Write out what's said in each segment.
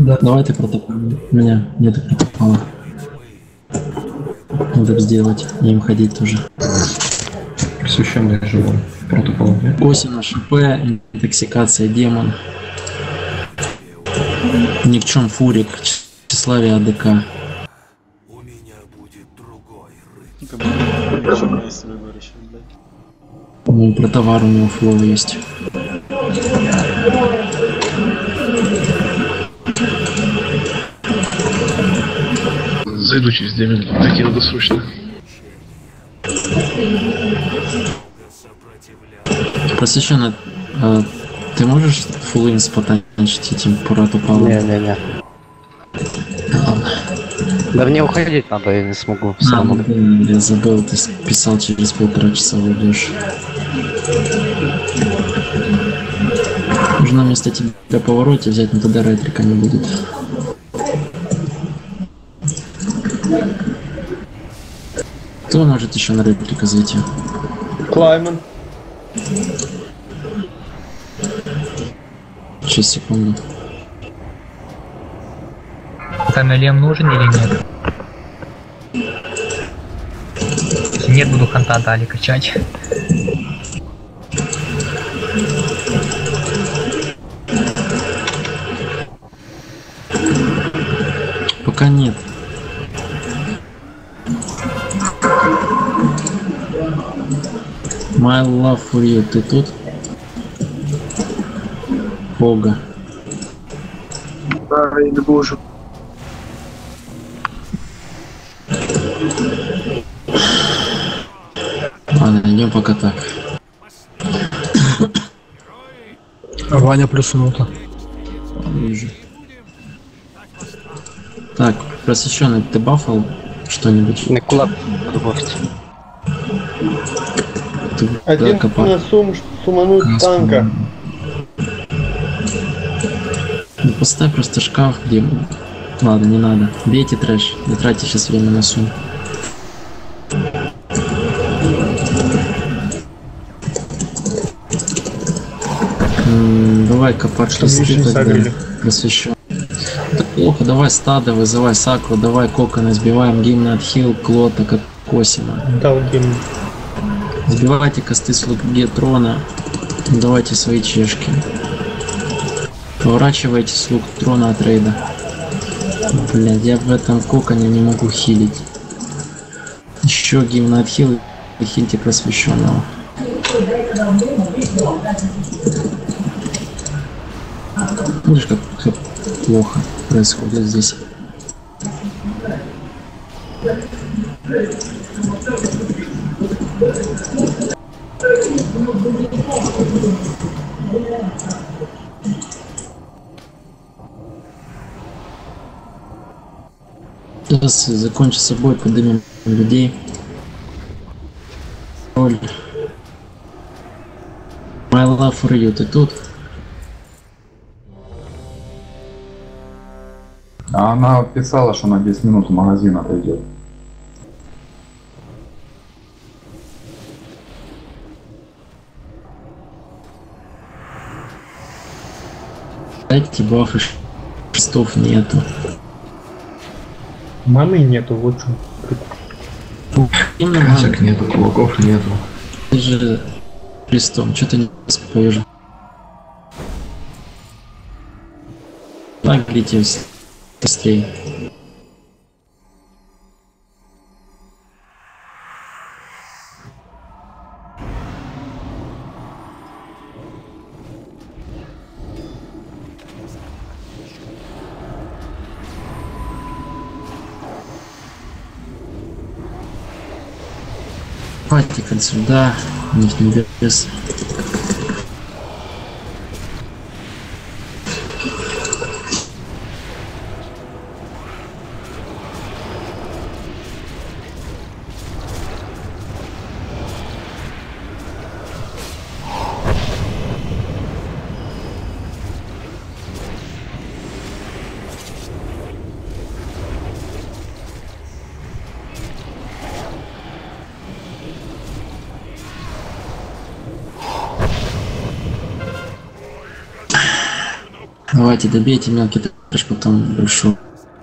Да. Давай ты протокол. У меня нет протокола. Надо сделать. И им ходить тоже. Посвященный живой протокол. Осина, ШП, интоксикация, демон. Никчем Фурик, тщеславие АДК. У меня будет другой рыцарь. Как будто ничего не себе говоришь, блядь. Ну, про товар у него флоу есть. Зайду через 2 минуты. Дойти надо срочно. Посвященно, ты можешь фуллинс потанчить этим Пуратупалом? Не-не-не. Да мне уходить надо, я не смогу. Я забыл, ты писал, через 1,5 часа уйдешь. Нужно вместо тебя повороте взять, но тогда ретрика не будет. Кто может еще на ретрика зайти? Клайман. Сейчас, секунду. Там Элем нужен или нет? Если нет, буду ханта дали качать. Пока нет. My love for you, ты тут? Бога. Да, или боже. Ладно, идем пока так. Ваня плюс минута. Вижу. Так, просвещенный, ты бафал что-нибудь? На кулак добавьте. Ты Один копал. на сумануть танка. Ну, поставь просто шкаф, где... Ладно, не надо. Бейте трэш. Не тратьте сейчас время на сум. Давай копать листы тогда. Просвещен. Это плохо, давай стадо, вызывай сакру, давай кокона, сбиваем гимн от хил, клота, как косина. Дал гимн. Сбивайте косты слуг трона. Давайте свои чешки. Поворачивайте слуг трона от рейда. Блядь, я в этом коконе не могу хилить. Еще гимн от хил и хильте просвещенного. Видишь, как плохо происходит здесь. Сейчас закончится бой, поднимем людей. Роль. My love for you, ты тут? А она писала, что на 10 минут в магазин отойдет. Дайте бафы, шестов нету. Мамы нету, вот что. Именно Касок нету, кулаков нету. ты же крестом, что ты не споешь? Так, лететь быстрее. Патика сюда, нижний вес. Давайте добейте мелкий трэш, потом большой.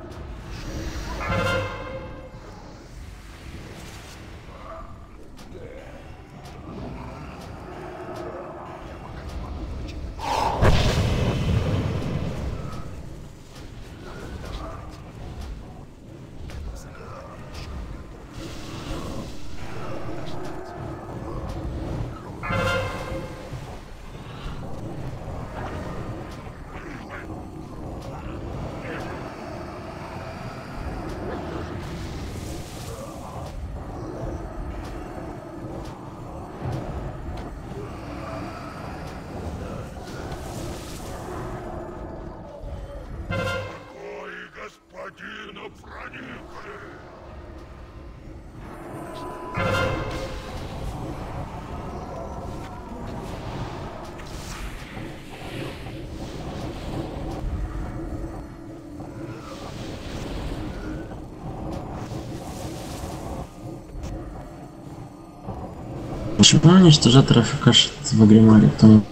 Почему уничтожаторов кашет в Агримаре? Потом...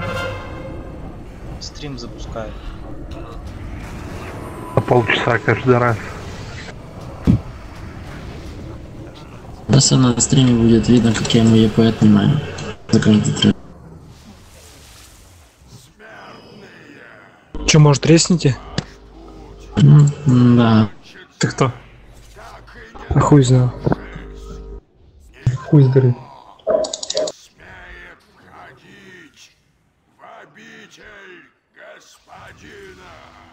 Стрим запускаю. По полчаса каждый раз. Просто на стриме будет видно, как я ему ЕП отнимаю за каждый трек. Че, может, тресните? Да. Ты кто? А хуй знал. Хуй сдары. Смеет входить в обитель господина.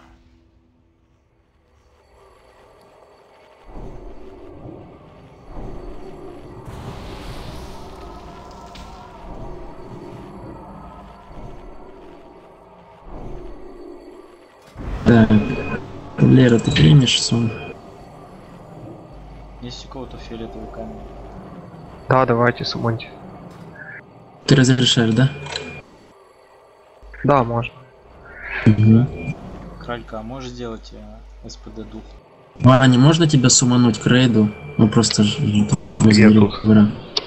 Так. Лера, ты примешь сон? Есть у кого-то фиолетовый камень? Да, давайте, сумоньте. Ты разрешаешь, да? Да, можно. Угу. Кралька, а можешь сделать СПД дух? Ваня, можно тебя сумануть к рейду? Ну просто ж... возле Я тут. ребра.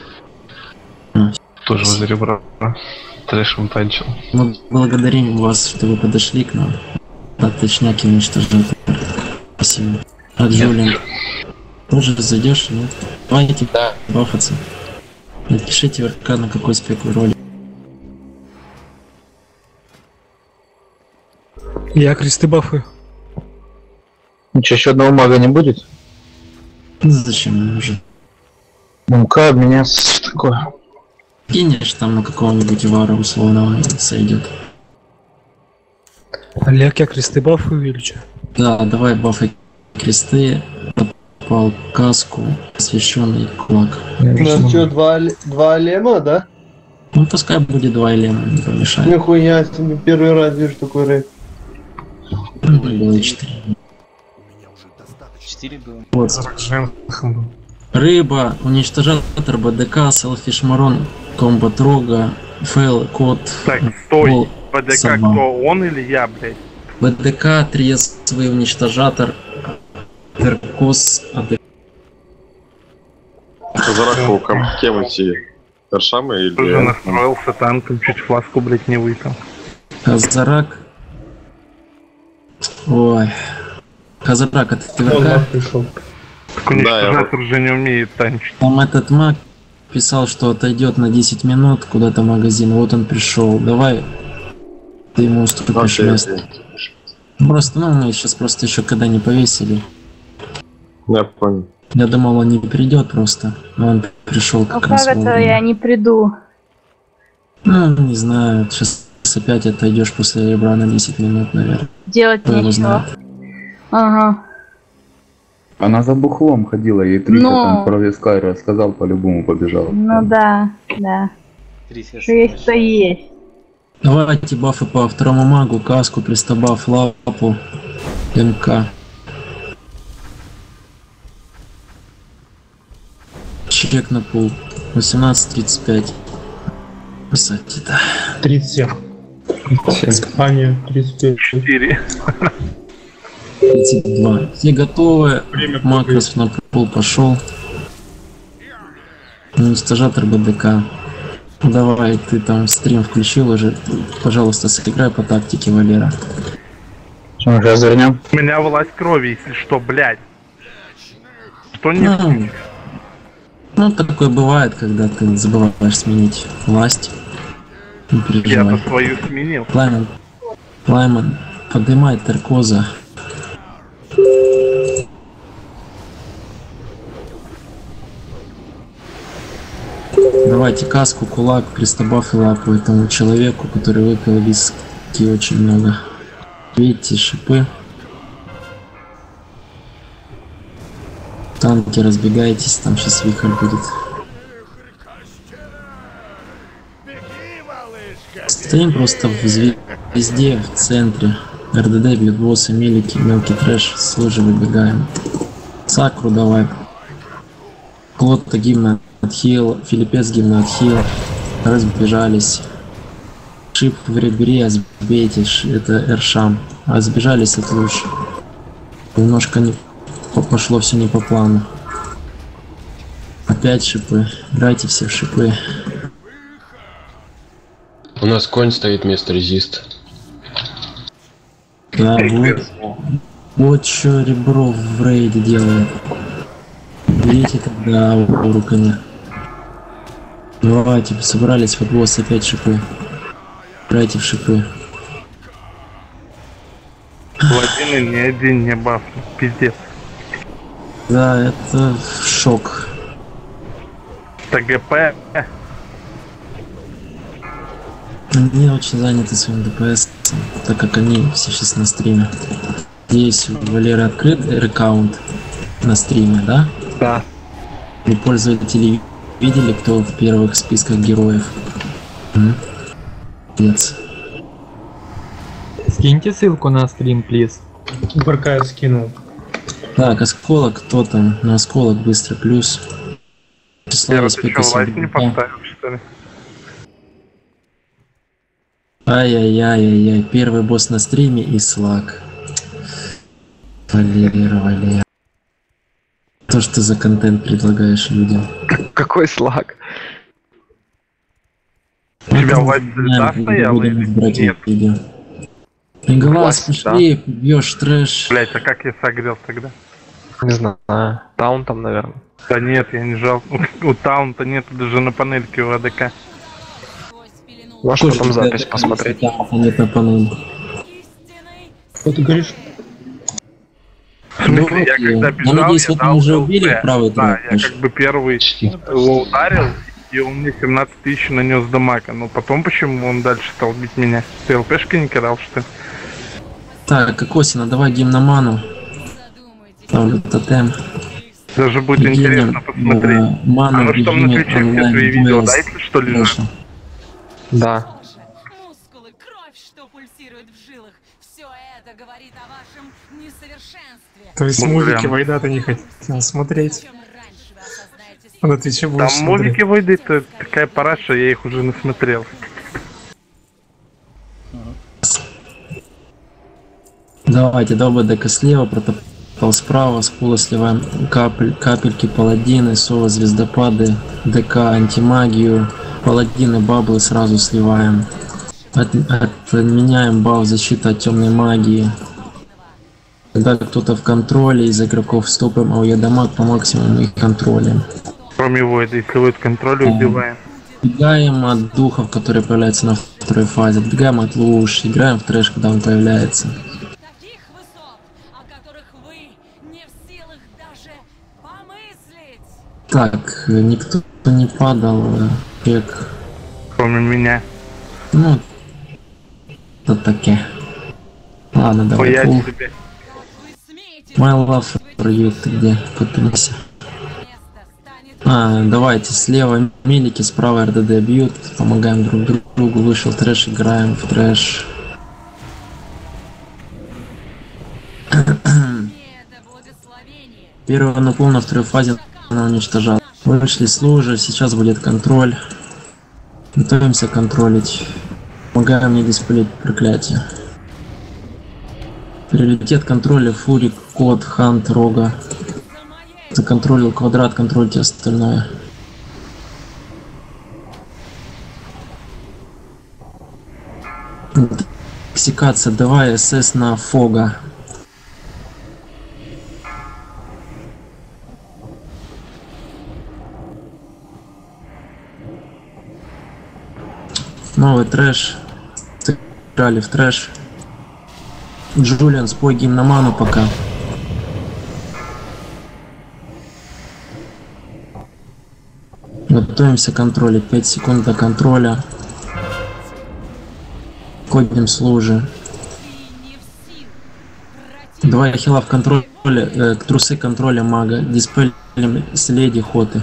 Тоже возле ребра. Трэшем танчил. Мы благодарим вас, что вы подошли к нам. Точняки уничтожают. Спасибо. А Джулиан, тоже зайдешь? Нет? Давайте бафаться. Напишите в РК, на какой спек вы роли. Я кресты бафы. Ничего, еще одного мага не будет? Ну, зачем мне уже? Ну-ка, обменяться такое. Кинешь там на какого-нибудь вара условного и сойдет. Олег, я кресты бафы увеличу. Да, давай бафай кресты, попал каску, освещенный кулак. У нас что, два лема, да? Ну пускай будет 2 лема, не помешает. Нихуя себе, первый раз вижу такой рейд. Было 4. 4 было. Вот. Рыба, уничтожатор БДК, селфиш Марон, комбат рога, фейл, код. Так, стой. пол, БДК сама. кто, он или я, блядь? БДК, трезвый уничтожатор, Веркос, АДК. Зараху, кем идти? Першами Уже или... настроился танком, чуть фласку, блядь, не выпил. Казарак. Ой. Казарак, это ты Он ВК? нас пришел. Так уничтожатор же не умеет танчить. Там этот маг писал, что отойдет на 10 минут куда-то в магазин. Вот он пришел. Давай ты ему уступишь место. Просто, ну, мы сейчас просто еще когда не повесили. Я понял. Я думал, он не придет просто. Но он пришел как Ну раз как это вовремя. я не приду? Ну, не знаю. Сейчас опять отойдешь после ребра на 10 минут, наверное. Делать Кто его нечего. знает. Ага. Она за бухлом ходила, ей Трика Ну. там про Вискай рассказал, по-любому побежал. Ну да, да. Трифер. Что есть, то есть. Давайте бафы по второму магу, каску, пристабаф, лапу, МК. Чек на пул. 18:35. Кстати, да. 37. А, нет, 35. 4. 32. Все готовы. Макрос на пул пошел. Уничтожатор БДК. Давай, ты там стрим включил уже. Пожалуйста, сыграй по тактике, Валера. Что, сейчас вернем? У меня власть крови, если что, блядь. Что не... Ну, такое бывает, когда ты забываешь сменить власть. Не переживай. Я-то свою сменил. Плайман, поднимай Таркоза. Давайте каску, кулак, пристабаф и лапу этому человеку, который выпил виски очень много. Видите, шипы. Танки, разбегайтесь, там сейчас вихрь будет. Стоим просто в звезде, в центре. РДД бьют боссы, милики, мелкий трэш, с лужи выбегаем. Сакру давай. Клотта гимна отхил, Филиппец гимна отхил. Разбежались. Шип в ребре, сбейте, это Эршам. А сбежались от луж. Немножко не пошло все не по плану. Опять шипы. Играйте все в шипы. У нас конь стоит вместо резист. Да, вот что ребро в рейде делает. Видите, когда у коня. Давайте, собрались под босс, опять шипы. Играйте в шипы. Паладины ни один не баф, пиздец. Да, это шок. ТГП. Они очень заняты своим ДПС, так как они все сейчас на стриме. Здесь у Валеры открыт аккаунт на стриме, да? Да. И пользователи видели, кто в первых списках героев? Нет. Скиньте ссылку на стрим, плиз. БРК скинул. Так, осколок, кто там? На осколок быстро, плюс. Число Я что, лайк не поставил, что ли? Ай-яй-яй-яй-яй, первый босс на стриме и слаг. Валера. То, что за контент предлагаешь людям. Какой слаг? У тебя власть да стояла или нет? Глаз, пошли, бьешь трэш. Блять, а как я согрел тогда? Не знаю. Таун там, наверное. Да нет, я не жал. У Таунта нет даже на панельке у АДК. Можешь потом запись посмотреть. Нет на панели. Что ты говоришь? В смысле, я когда бежал, надеюсь, я вы дал уже ЛП. убили правый Да, я трэш. как бы первый его ударил, и он мне 17 тысяч нанес дамага. Но потом почему он дальше стал бить меня? Ты ЛПшки не кидал, что ли? Так, Кокосина, давай гимноману. Ставлю тотем. Даже будет интересно посмотреть. А ну что, на Твиче все твои видео, да, если что ли? Да. Мускулы, кровь, что пульсирует в жилах. Все это говорит о вашем несовершенстве. То есть мувики Войда ты не хотел смотреть? А на Твиче будешь Там мувики Войда, это такая параша, я их уже насмотрел. Давайте, ДК слева, протопал справа, с пола сливаем капельки, паладины, сова, звездопады, ДК, антимагию, паладины, баблы сразу сливаем. Отменяем баф защита от темной магии. Когда кто-то в контроле, из игроков стопаем АОЕ дамаг по максимуму их контролем. Кроме Войда, если вы в контроле, убиваем. Отбегаем от духов, которые появляются на второй фазе, отбегаем от луж, играем в трэш, когда он появляется. Так, никто не падал, чек. Кроме меня. Ну, это таки. Ладно, давай. Я тебе. My love for you, ты где? Подпрямся. Давайте, слева милики, справа РДД бьют, помогаем друг другу, вышел трэш, играем в трэш. Первого напол на второй фазе она уничтожала. Вышли с лужи, сейчас будет контроль. Готовимся контролить. Помогаем мне диспелить проклятие. Приоритет контроля Фури, Код, Хант, Рога. Законтролил квадрат, контрольте остальное. рассекаться. Давай СС на Фога. Новый трэш. Сыграли в трэш. Джулиан, спой гимн на ману пока. Готовимся к контролю. 5 секунд до контроля. Кодим служи. 2 хила в контроле, трусы контроля мага. Диспелим следи хоты.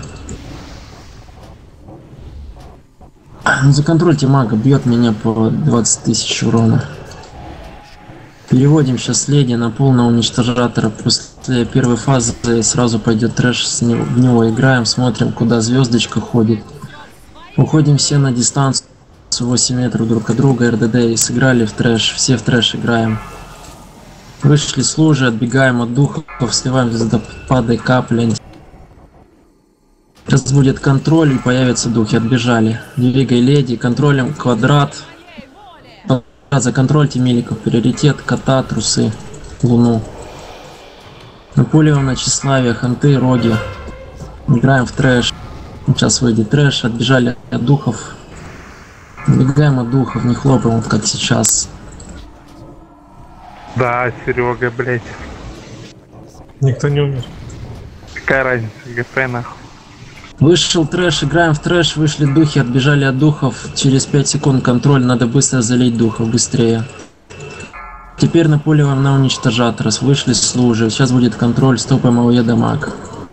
Законтрольте мага, бьет меня по 20 тысяч урона. Переводим сейчас леди на полного уничтожатора. После первой фазы сразу пойдет трэш, в него играем, смотрим, куда звездочка ходит. Уходим все на дистанцию 8 метров друг от друга, РДД, и сыграли в трэш, все в трэш играем. Вышли служи, отбегаем от духов, сливаем звездопады, капли. Сейчас будет контроль и появятся духи, отбежали. Двигай леди, контролем квадрат. Законтрольте миликов, приоритет, кота, трусы, луну. Наполеон, тщеславие, ханты, роги. Играем в трэш. Сейчас выйдет трэш, отбежали от духов. Убегаем от духов, не хлопаем, вот как сейчас. Да, Серега, блять. Никто не умер. Какая разница, ГП нахуй. Вышел трэш, играем в трэш, вышли духи, отбежали от духов. Через 5 секунд контроль, надо быстро залить духов, быстрее. Теперь Наполеон на уничтожатора, вышли служи. Сейчас будет контроль, стопаем АОЕ дамаг.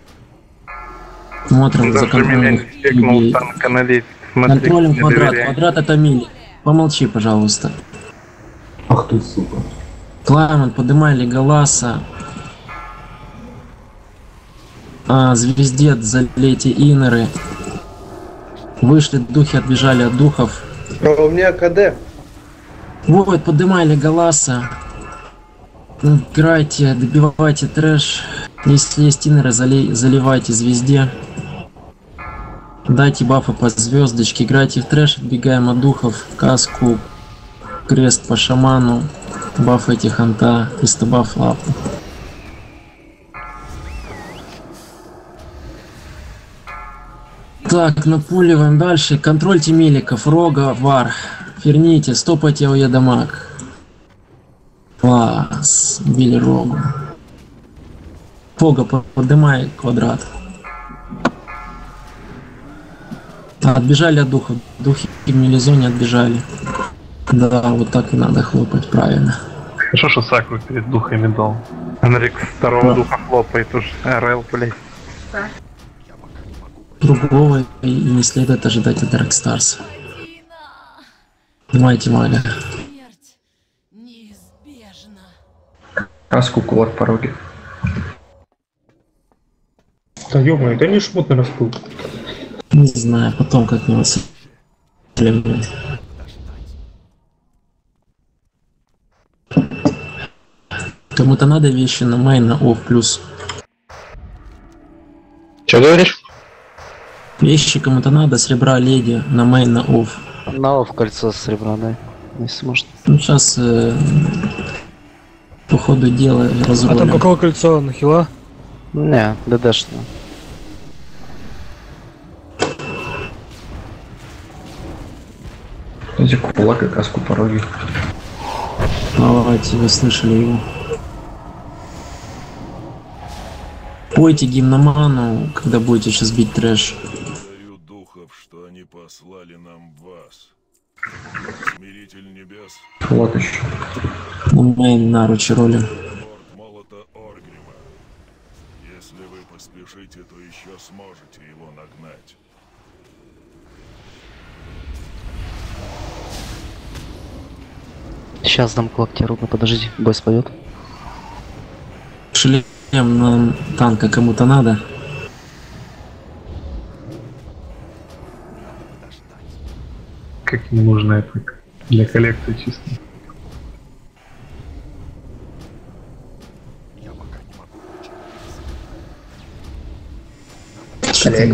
Смотрим за контролем. Контролем квадрат, квадрат это мили. Помолчи, пожалуйста. Ах ты, сука. Клайман, подымай Леголаса. Звездец, залейте инеры. Вышли духи, отбежали от духов. У меня КД. Вот, подымай Леголаса. Играйте, добивайте трэш. Если есть инеры, заливайте звезде. Дайте бафы по звездочке. Играйте в трэш, отбегаем от духов. Каску, крест по шаману. Бафайте ханта, крестобаф лапу. Так, напуливаем дальше. Контрольте миликов, рога, вар. Верните, стопайте АОЕ дамаг. Класс, били рогу. Фога, поднимай квадрат. Отбежали от духов. Духи в милизоне отбежали. Да, вот так и надо хлопать, правильно. Хорошо, что Сакру перед духами дал. Анрик второго духа хлопает уж. РЛ, блять. Другого и не следует ожидать от Dark Stars. Понимаете, Маля? Каску, кулак, пороги. Да ё-моё, да не шмот на распыл. Не знаю, потом как-нибудь. Кому-то надо вещи на мейн на офф плюс. Че говоришь? Вещи кому-то надо, серебра леди на мейн на офф. На офф кольцо серебра, да, если можно. Ну сейчас по ходу дела разрулим. А там какое кольцо? На хила? Не, ДДшно. Эти кулак и каску пороги. Давайте, вы слышали его. Пойте гимноману, когда будете сейчас бить трэш. Благодарю духов, что они послали нам вас. Смиритель небес. Вот еще. Мейн наручи ролим. Молота Оргрима. Если вы поспешите, то еще сможете его нагнать. Сейчас дам клапти ровно, подожди, бой пойдет. Шлем нам танка кому-то надо. Как ему нужно это для коллекции чисто.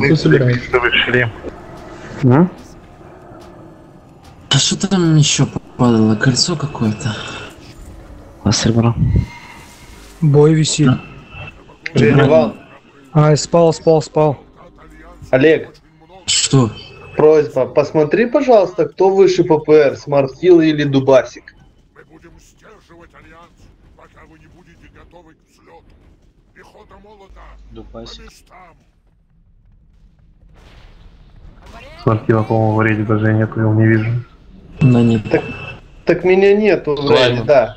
Шлем. А что там еще Падало кольцо какое-то. А сервера? Бой висит. Женевал. Ай, спал. Олег. Что? Просьба, посмотри, пожалуйста, кто выше ППР, Смартхилл или Дубасик. Мы будем сдерживать альянс, пока вы не будете готовы к взлету. Пехота молота. Дубасик. По местам. Смартила, по-моему, в рейде даже нету, я его не вижу. Да нет. Так меня нету в рейде, да.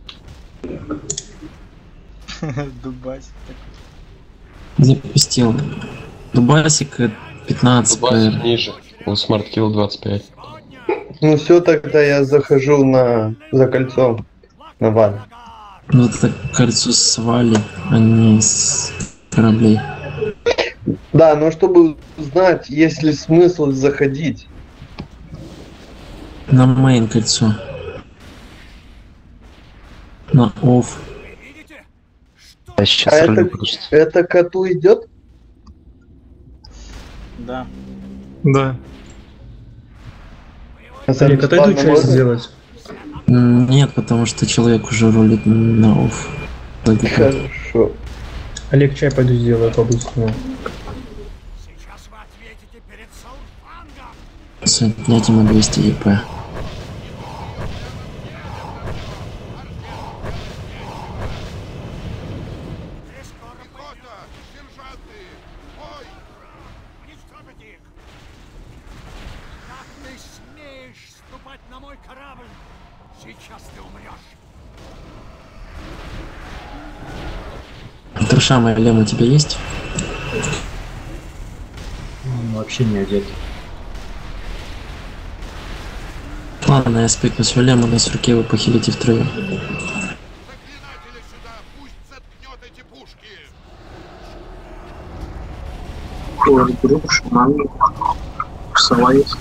Дубасик. Запустил. Дубасик 15. Дубасик ниже. У Смарткилл 25. Ну все, тогда я захожу за кольцом. На валь. Ну это кольцо с вали, а не с кораблей. Да, но чтобы знать, есть ли смысл заходить. На мейн кольцо. На офф. Я сейчас А ролю, подожди. это коту идет? Да. Да. Олег, отойду часть сделать. Нет, потому что человек уже рулит на офф. Хорошо. Олег, чай пойду сделаю по-быстрому. С отнятием 200 ЕП. Трешама Лем у тебя есть? Вообще не одет. Ладно, я спекнусь в Лему, на сурке вы похилите втроем. Групп, шаман, Салаис.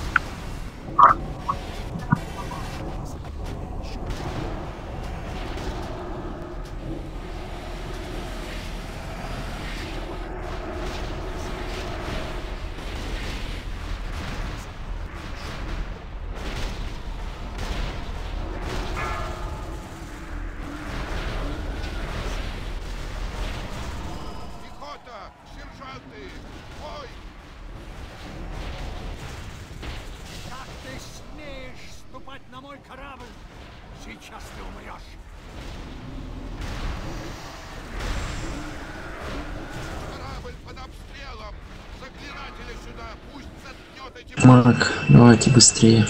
Мак, давайте быстрее.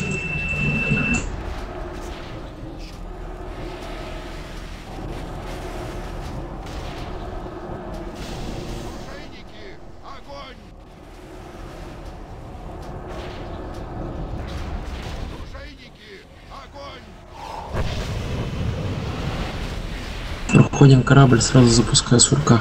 Проходим корабль, сразу запускаю сурка.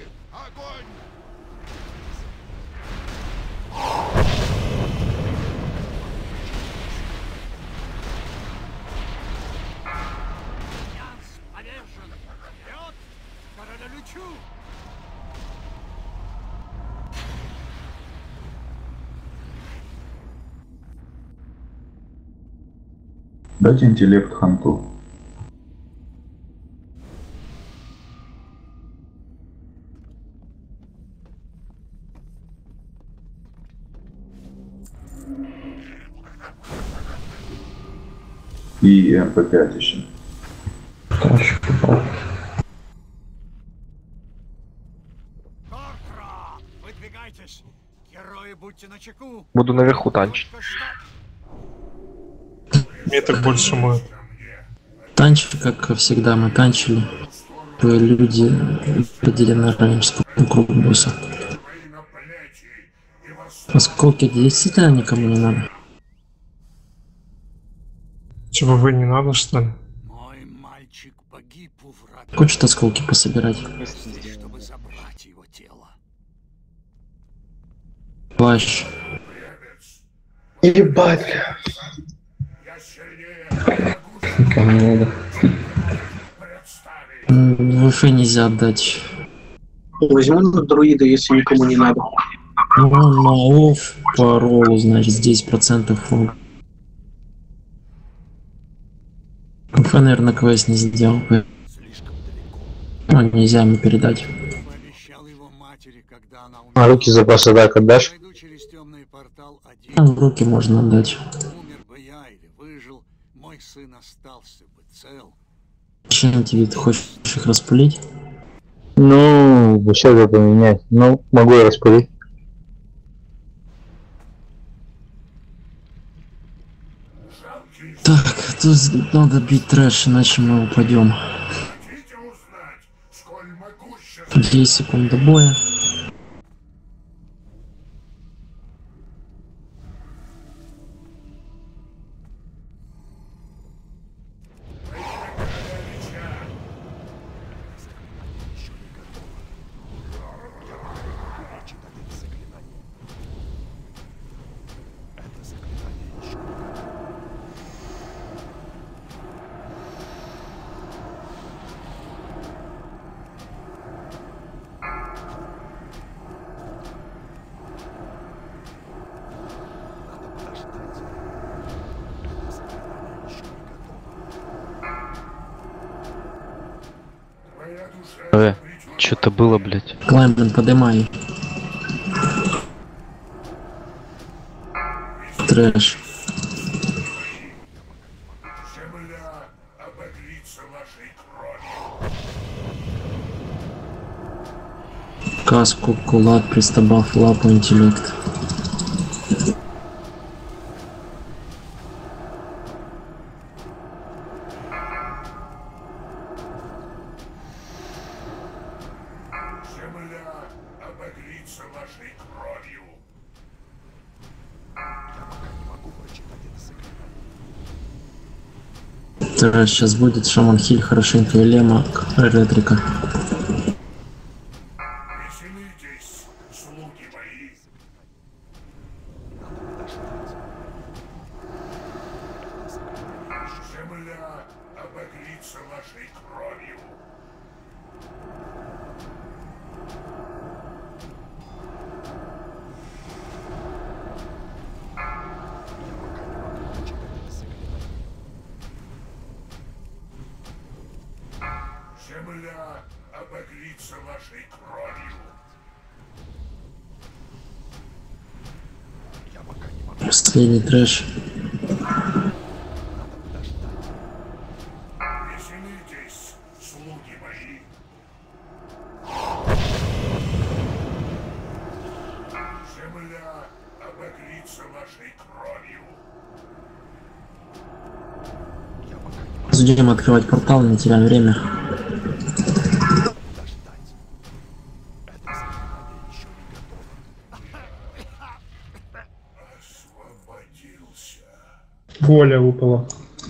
Дайте интеллект ханту. И МП5 еще. Буду наверху танчить. Мне так больше моет. Танчили, как всегда, мы танчили. Люди поделены раньше круг босса. Осколки действительно никому не надо. Чего вы не надо, что ли? Хочет осколки пособирать. Плащ. Ебать. Никому не надо. ВФ нельзя отдать. Возьму на друида, если никому не надо. Ну, на офф по роллу, значит, здесь процентов. КФ, наверное, квест не сделал. Ну, нельзя мне передать. А руки запаса так отдашь? В руки можно отдать. Чем тебе ты хочешь их распылить? Ну, сейчас это поменять. Ну, могу и распылить. Так, тут надо бить трэш, иначе мы упадем. 10 секунд до боя. Что-то было, блядь. Клайман, подымай. Трэш. Каску, кулак, пристабав, лапу, интеллект. Сейчас будет Шаман Хиль, хорошенько и Лема, Ретрика. Последний трэш. Будем открывать портал, не теряем время. Воля выпала.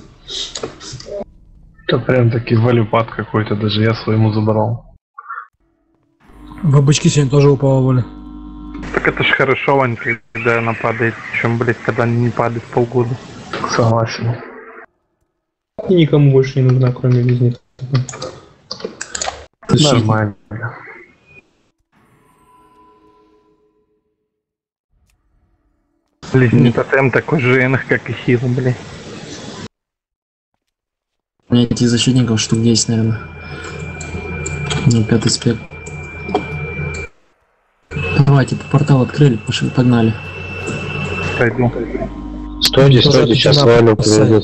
Это прям таки валюпад какой-то, даже я своему забрал. Бабочки сегодня тоже упала воля. Так это ж хорошо, Вань, когда она падает, чем, блять, когда она не падает полгода. Согласен. И никому больше не нужна, кроме визни. Нормально. Блин, тотем такой же энах, как и Хил, блин. У меня этих защитников штук 10, наверное. Ну, 5-й спек. Давайте, портал открыли, пошли, погнали. Пойду. Стойте, сейчас Валю приведет.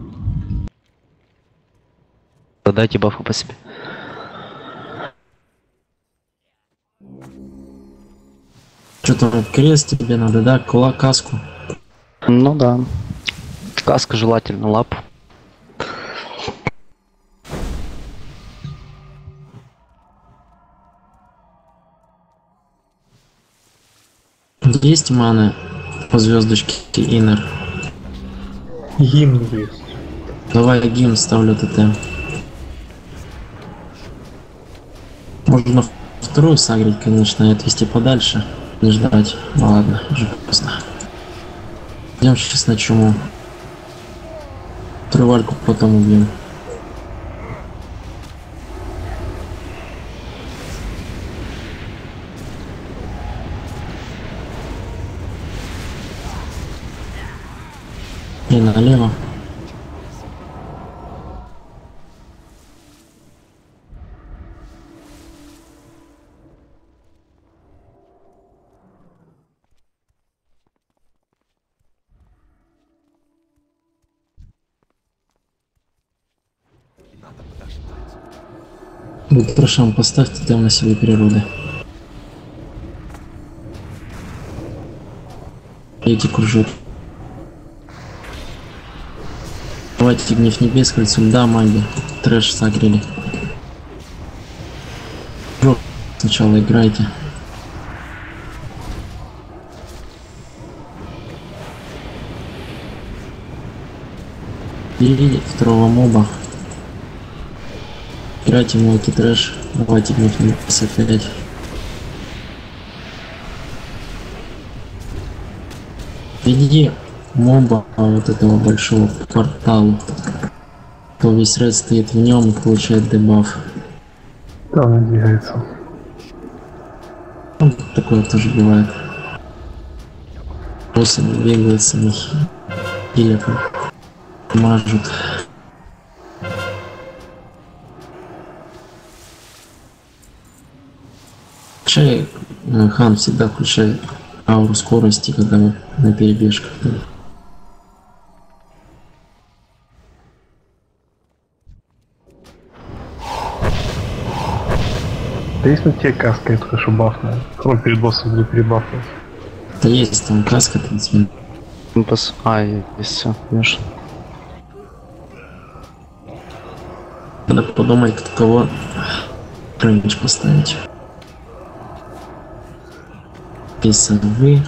Дайте бафу по себе. Что там, крест тебе надо, да? Кулак, каску? Ну да. Каска желательно, лапу. Есть маны по звездочке Инер? Гимн есть. Давай гимн ставлю ТТ. Можно вторую сагрить, конечно, и отвести подальше. Не ждать. Ну ладно, уже поздно. Идем сейчас на чуму. Трывальку потом убьем. И налево. Вот прошу, поставьте там на силу природы. Эти кружок. Давайте гнев небес, кольцо льда, маги. Трэш согрели. Сначала играйте. И второго моба. Играйте в мелкий трэш. Давайте гнев небес опять. Веди моба вот этого большого к порталу. То весь ред стоит в нем и получает дебаф. Да, он двигается. Ну, такое тоже бывает. Боссы не двигаются, не хилят, мажут. Включай, Хан всегда включает ауру скорости, когда мы на перебежках. Да есть на тебе каска, я только что бафнул. Кроме перед боссом буду перебафнуть. Да есть там каска 30 минут. Есть все, конечно. Надо подумать, кто кого рейндж поставить. Песовы.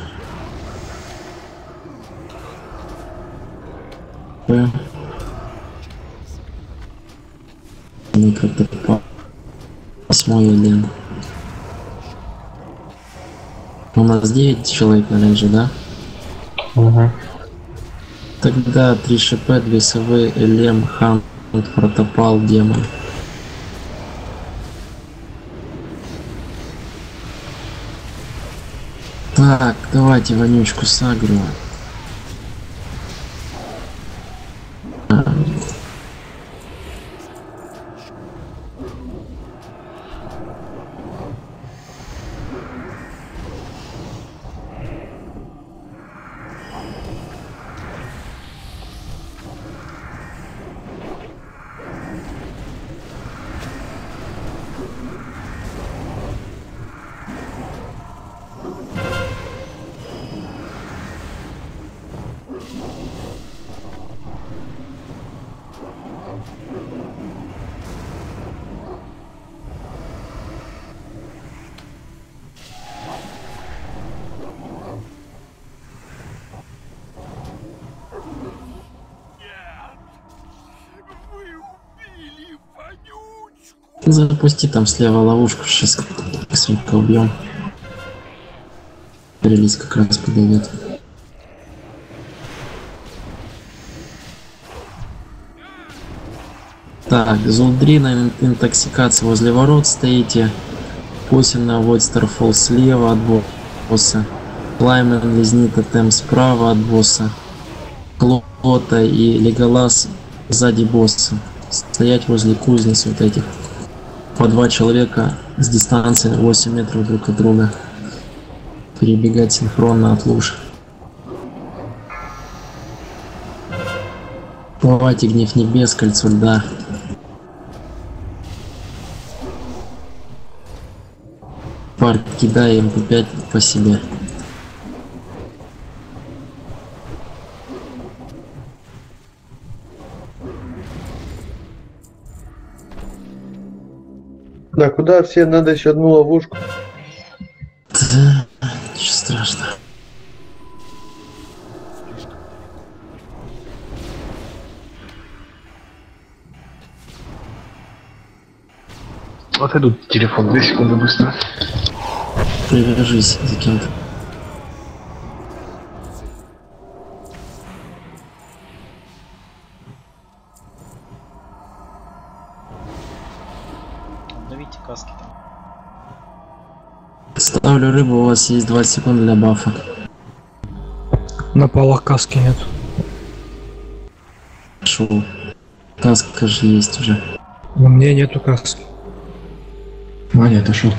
Микротопа. 8 Елен. У нас 9 человек на рейнже, да? Угу. Тогда 3 ШП, 2 совы, Элем, Хан, Протопал, Демон. Так, давайте вонючку сагрю. Запусти там слева ловушку, сейчас быстренько убьем. Релиз как раз подойдет. Так, Зулдрина, интоксикация возле ворот стоите. Косина, Войд Старфол слева от босса. Клаймен, Лизни, Тотем справа от босса. Клота и Леголас сзади босса. Стоять возле кузниц вот этих. По 2 человека с дистанции 8 метров друг от друга. Перебегать синхронно от луж. Давайте гнев небес, кольцо льда. Пар кидаем МП5 по себе. Да, куда все? Надо еще одну ловушку. Да, ничего страшного. Вот идут телефон, 2 секунды быстро. Привяжись за кем-то. Давите каски там. Ставлю рыбу, у вас есть 20 секунд для бафа. На полах каски нет. Шоу. Каска же есть уже. У меня нету каски. Ваня, отошел.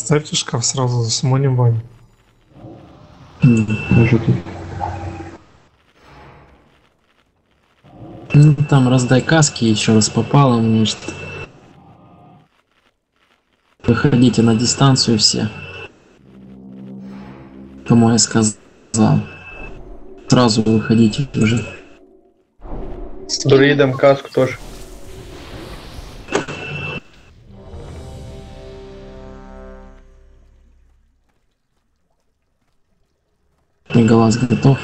Поставьте шкаф сразу за Симонем Вами. Ну, там раздай каски, еще раз попало, может. Выходите на дистанцию все. Кому я сказал. Сразу выходите уже. С друидом каску тоже. Мегалас готов.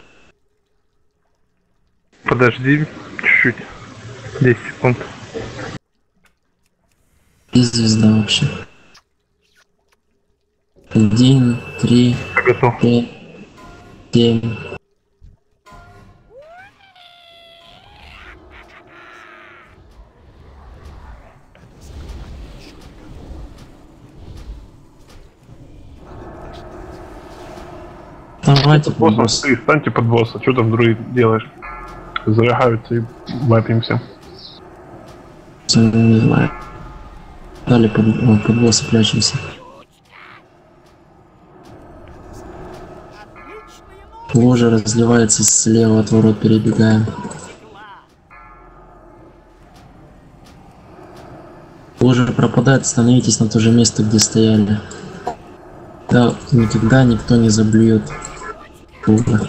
Подожди чуть-чуть. 10 секунд. И звезда вообще. 1, 3, 5, 7. Давайте под босса. Ты станьте под босса. Что там друид делаешь? Зарягаются и вапимся. Не знаю. Далее под босса прячемся. Ложа разливается слева от ворот, перебегаем. Ложа пропадает, становитесь на то же место, где стояли. Да, никогда никто не заблюет. Отличные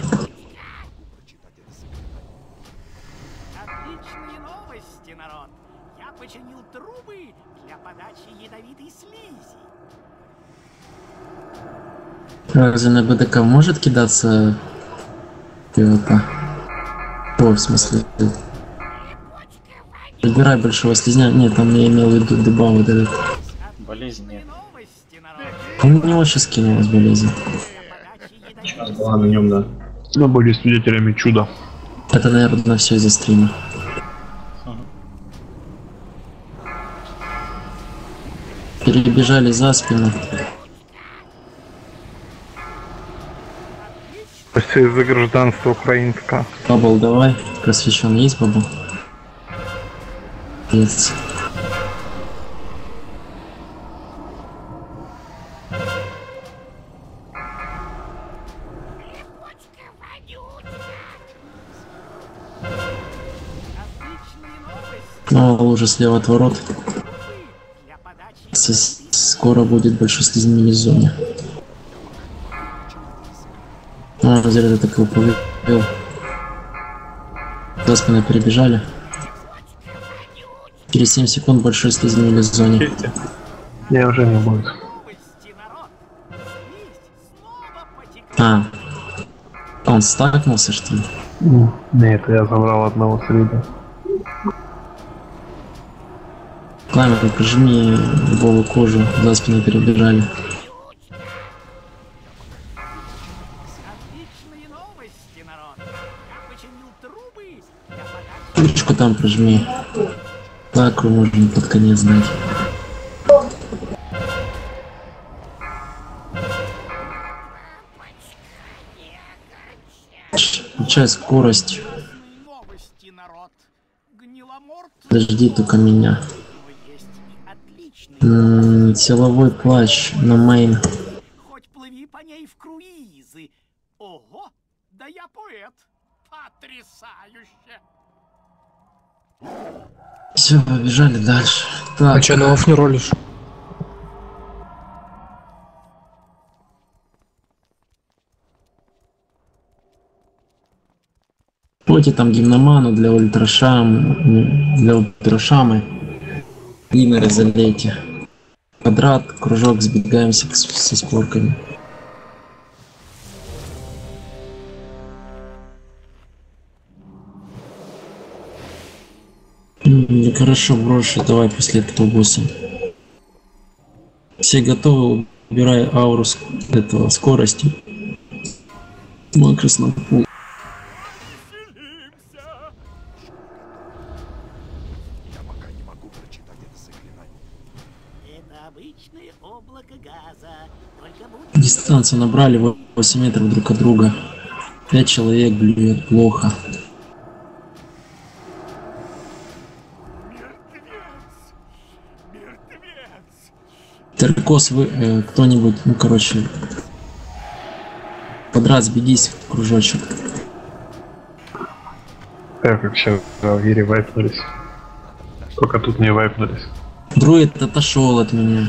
новости, народ! Я починил трубы для подачи ядовитой слизи. Разве на БДК может кидаться это? О, в смысле? Выбирай большого слизня. Нет, там я имел в виду деба вот этот. Болезнь нет. У него сейчас кинулась болезнь. Сейчас была на нем, да. Мы были свидетелями чуда. Это, наверное, все из-за стрима. Перебежали за спину. Все из-за гражданства украинского. Бабл, давай. Просвещен есть, бабл? Есть. Ну, лужа слева от ворот. Скоро будет большой слизневик в зоне. А, разряд такого повел. За спиной перебежали. Через 7 секунд большой слизневик в зоне. Не, уже не будет. А, он стакнулся, что ли? Нет, я забрал одного среда. Кламер, прижми голую кожу, за спину перебежали. Ручку там прижми. Так можно под конец дать. Включай скорость. Подожди только меня. Силовой плащ на мейн. Хоть плыви по ней в круизы. Ого, да я поэт. Потрясающе. Все, побежали дальше. Так. А че, на оф не ролишь? Плоти там гимноману для ультрашамы. И на разолете. Квадрат, кружок, сбегаемся со спорками. Хорошо, брошу, давай после этого босса. Все готовы, убирай ауру этого скорости. Макрос на пол. Дистанцию набрали 8 метров друг от друга. 5 человек блюет плохо. Теркос, вы кто-нибудь, ну короче, подраз бегись в кружочек. Так, как сейчас в Алгире вайпнулись. Только тут не вайпнулись. Друид отошел от меня.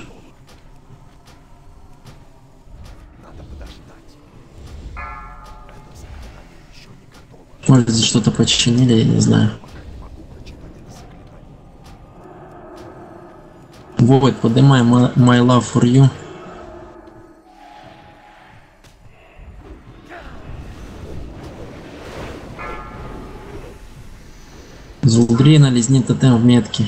Может, здесь что-то починили, я не знаю. Вот, поднимай my love for you. Зулдрина лизни тотем в метке.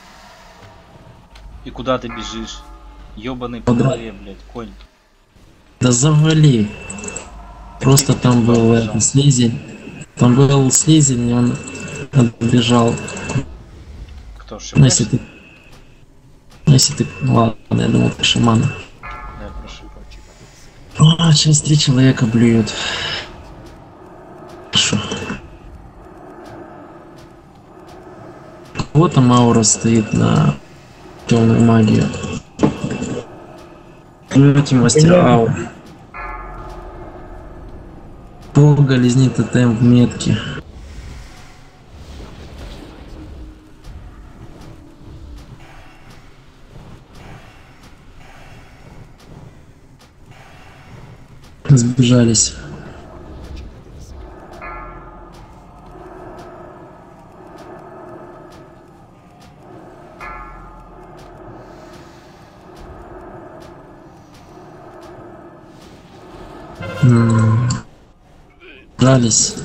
И куда ты бежишь? Ёбаный по голове, блядь, конь. Да завали. Просто там был слизень. Там был слизень, и он отбежал. Кто, шимаш? Ну, если ты... Ладно, я думал, ты шаман. Да, прошу. А, сейчас 3 человека блюют. Хорошо. Вот там аура стоит на темную магию. Эти мастера аур. Бога лизни тотем в метке. Сбежались. Сбежались.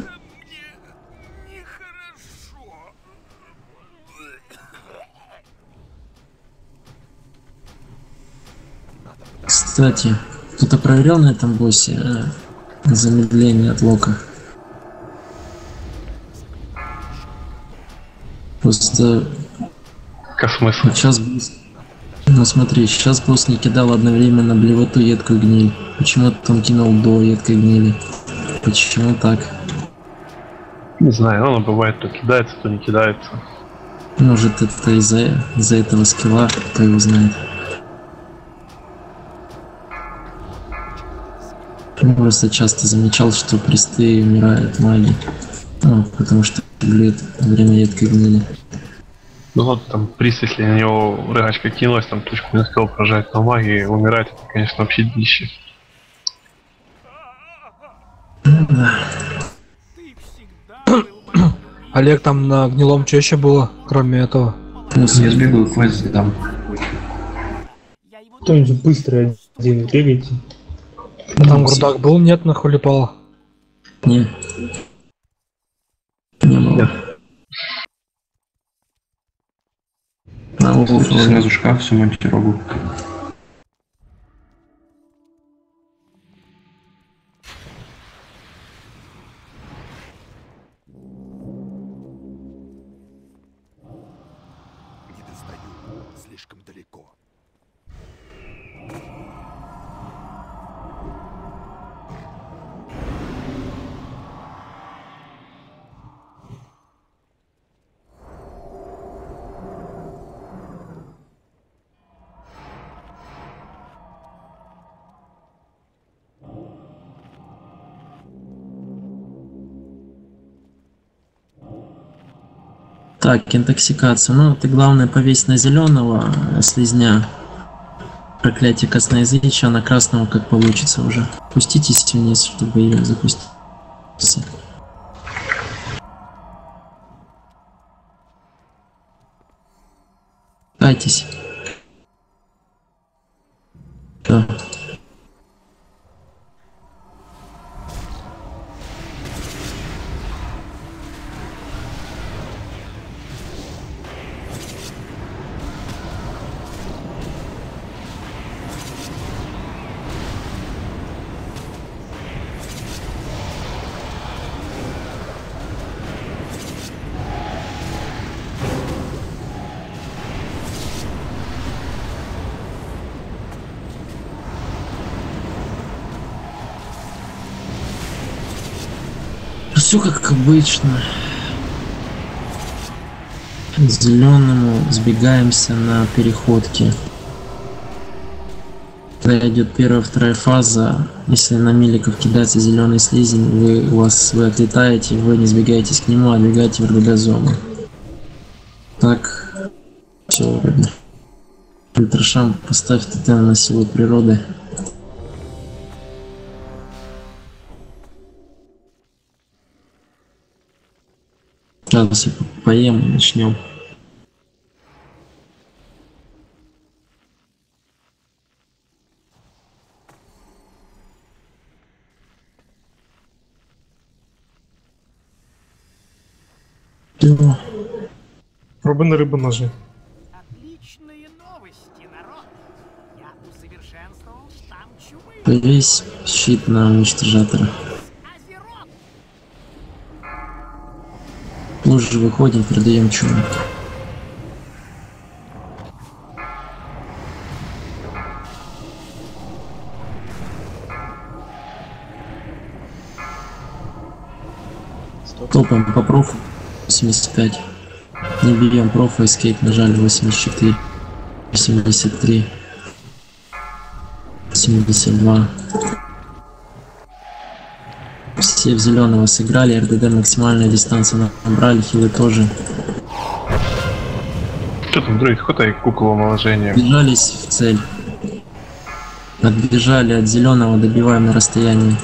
Кстати, кто-то проверял на этом боссе замедление от лока? Просто... Космысл. Сейчас босс... Ну смотри, сейчас босс не кидал одновременно блевоту, едкую гниль. Почему-то он кинул до едкой гнили. Почему так? Не знаю, оно бывает то кидается, то не кидается. Может это из-за этого скилла, кто его знает. Я просто часто замечал, что присты умирают маги. Ну, потому что блюет во время едкой гнили. Ну вот там приз, если на него рыгачка кинулась, там точку не успел прожать на магии, умирать, это, конечно, вообще днище. Да. Олег, там на гнилом что еще было, кроме этого? Я сбегаю, квест задам. Кто-нибудь быстро один бегайте. А там грудак был, нет, на хулипала? Не. Не было. Сразу шкаф, всю монтировку. Слишком далеко. Так, интоксикация. Ну, ты главное повесь на зеленого слизня. Проклятие косноязычия, на красного как получится уже. Пуститесь вниз, чтобы ее запустить. Кайтесь. Да. Все как обычно. Зеленому сбегаемся на переходке. Когда идет первая, вторая фаза, если на миликов кидается зеленый слизень, вы отлетаете, вы не сбегаетесь к нему, а бегаете в РДД зону. Так, все вроде. Ультрашам, поставь тотем на силу природы. Сейчас я поем и начнем. Пробы на рыбу ножи. Отличные новости, народ. Я усовершенствовал штамм чумы. Повесь щит на уничтожатора. Уже выходим, передаем чуму. Топаем по профу 85. Не бьем профу, эскейп нажали 84, 83, 72. Все в зеленого сыграли, РДД максимальная дистанция набрали, хилы тоже. Что там, друид, хватай куклу омоложения. Бежались в цель. Отбежали от зеленого, добиваем на расстоянии.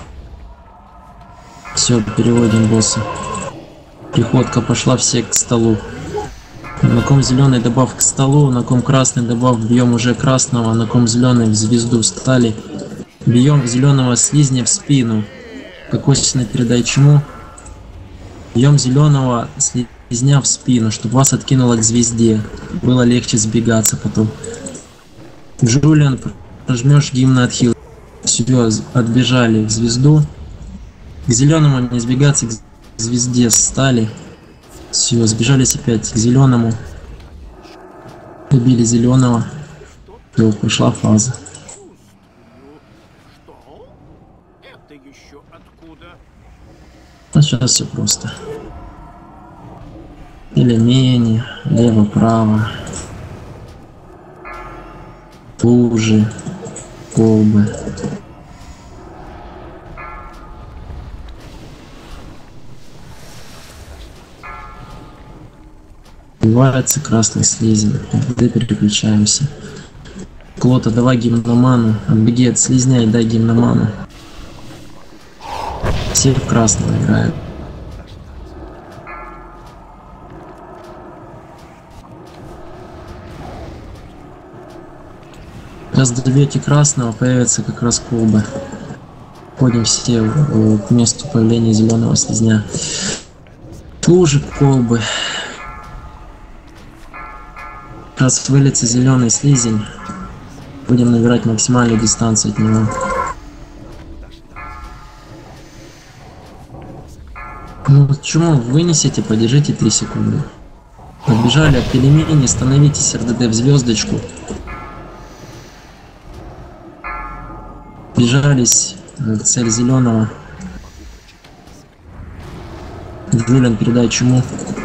Все, переводим босса. Приходка пошла, все к столу. На ком зеленый добав к столу, на ком красный добав, бьем уже красного, на ком зеленый в звезду встали. Бьем зеленого слизня в спину. Кокосичный передай чему. Бьем зеленого слизня в спину, чтобы вас откинуло к звезде. Было легче сбегаться потом. Джулиан, прожмешь гимн отхил. Все, отбежали в звезду. К зеленому не сбегаться, к звезде стали. Все, сбежались опять к зеленому. Добили зеленого. Все, пошла фаза. Это еще откуда? А сейчас все просто. Пельмени, лево-право. Лужи, колбы. Убивается красный слизень. Куда переключаемся? Клота, давай гимноману. Отбеги от слизня и дай гимноману. Все в красного играют. Раз добьете красного, появится как раз колбы. Ходим все к месту появления зеленого слизня. Лужи, колбы. Раз выльется зеленый слизень, будем набирать максимальную дистанцию от него. Ну почему? Вынесите, подержите 3 секунды. Отбежали от пельмени, становитесь РДД в звездочку. Бежались в цель зеленого. Джулиан, передай чему.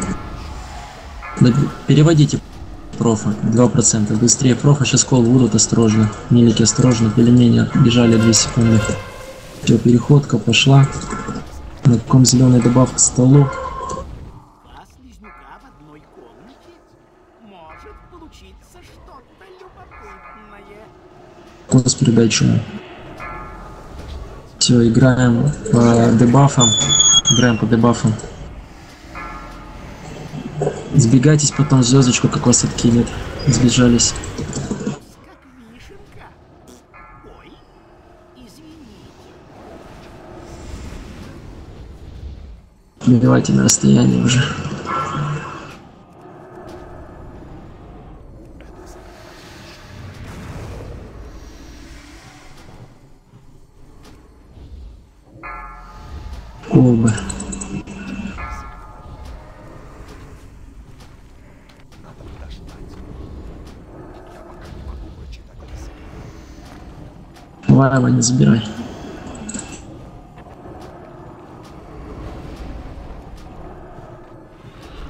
Переводите профа 2%. Быстрее профа, сейчас кол будут, осторожно. Милики, осторожно, пельмени бежали 2 секунды. Все, переходка пошла. На каком зеленый добав к столу. Кос, передай чему. Все, играем по дебафам. Играем по дебафам. Сбегайтесь потом в звездочку, как вас откинет. Сбежались. Убивайте на расстоянии уже. Колбы. Ваева не забирай.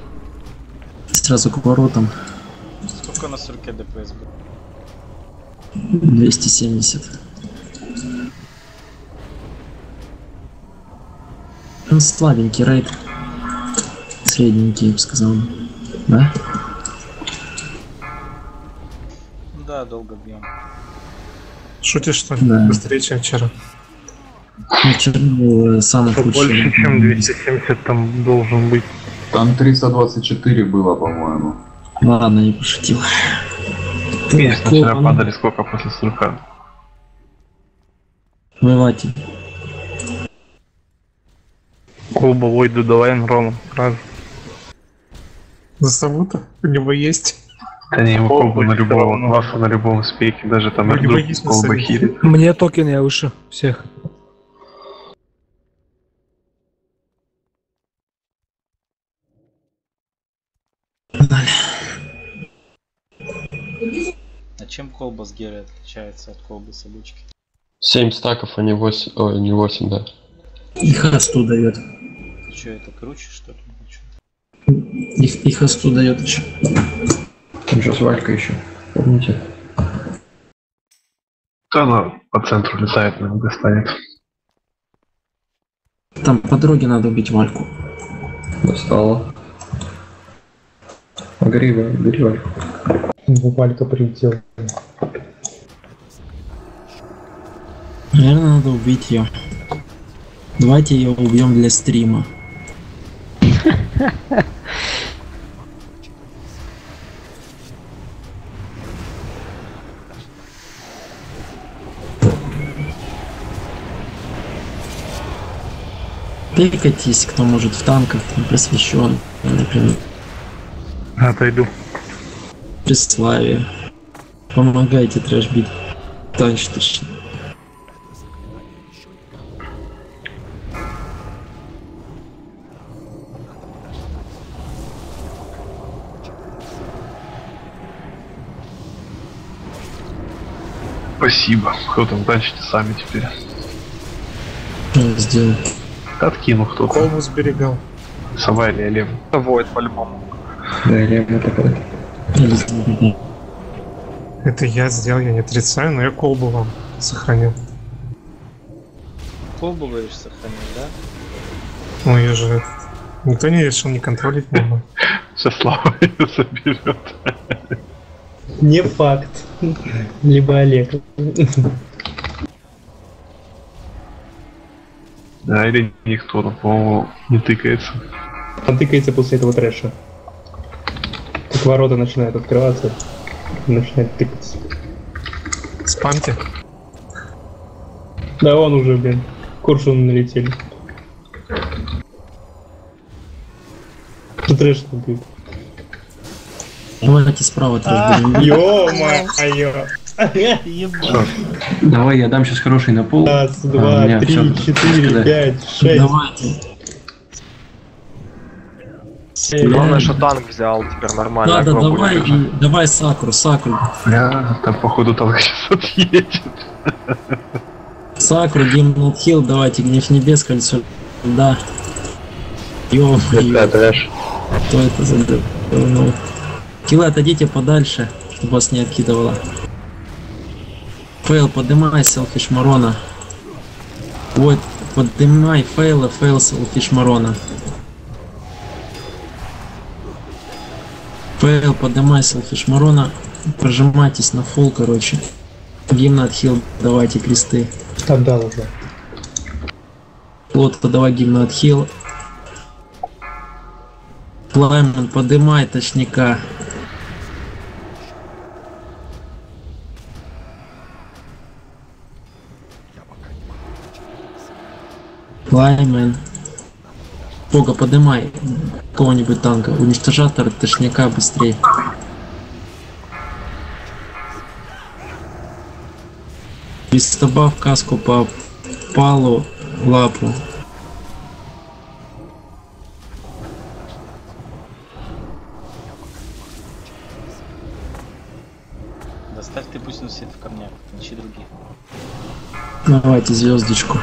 Сразу к воротам. Сколько на сурке ДПС было? 270. Он слабенький рейд. Средненький, я бы сказал. Да? Да, долго бьем. Шутишь, что ли? Да. Быстрее, чем вчера. Вчера был самый худший. Больше, чем 270 там должен быть. Там 324 было, по-моему. Ладно, не пошутил. Конечно, вчера падали сколько после 40. Вывати. Колба, Войду, давай Ролом сразу. За Савута? У него есть? Да не, ему колбу на любого, класса на любом спеке, даже там У него Эрдук есть колба на хилит. Мне токен, я выше всех. А чем колба с Герой отличается от колбы с обычки? 7 стаков, а не 8. Ой, не 8, да. И хасту дает. Что, это круче, что ли? И хасту дает еще. Там сейчас Валька еще. Помните? Да, она по центру летает, наверное, достанет. Там по дороге надо убить Вальку. Достала. Гори Вальку. Валька прилетел. Наверное, надо убить ее. Давайте ее убьем для стрима. Пикайтесь, кто может в танках, там, посвящен, например. Отойду. Преславие. Помогайте трэш-бит. Танч точно. Спасибо. Кто там танчите сами теперь? Сделал. Откинул кто-то. Колбу сберегал. Сова или Лем? Воет по-любому. Да, Лем это Это я сделал, я не отрицаю, но я колбу вам сохранил. Колбу будешь сохранить, да? Ну я же... Никто не решил не контролить можно. Сейчас Слава ее заберет. Не факт. Либо Олег. Да, или никто, там, по-моему, не тыкается. Он тыкается после этого трэша. Как ворота начинают открываться, начинает тыкаться. Спамьте. Да он уже, блин. Куршун налетели. Что трэш тут будет? Давайте справа трэш. Ё-моё! Давай, я дам сейчас хороший на пол. Раз, два, три, четыре, пять, шесть. Давайте. Главное, что танк взял, теперь нормально. Да, давай Сакру. Бля, там походу танк сейчас отъедет. Сакру, Гимнут Хилл, давайте, Гнев Небес, Кольцо. Да. Ё-моё. Кто это за говно? Хиллы, отойдите подальше, чтобы вас не откидывало. Фейл, поднимай, селфиш Марона. Вот, поднимай фейла, фейл, селфиш Марона. Фейл, поднимай, селфиш Марона. Прожимайтесь на фул, короче. Гимн отхил, давайте кресты. Отдал уже. Вот, давай гимн отхил. Плаймен, поднимай точника. Плаймен. Бога, поднимай кого-нибудь танка. Уничтожатор точника быстрее. Добавь каску по палу, лапу. Доставь ты пусть носит в камнях, ищи других. Давайте звездочку.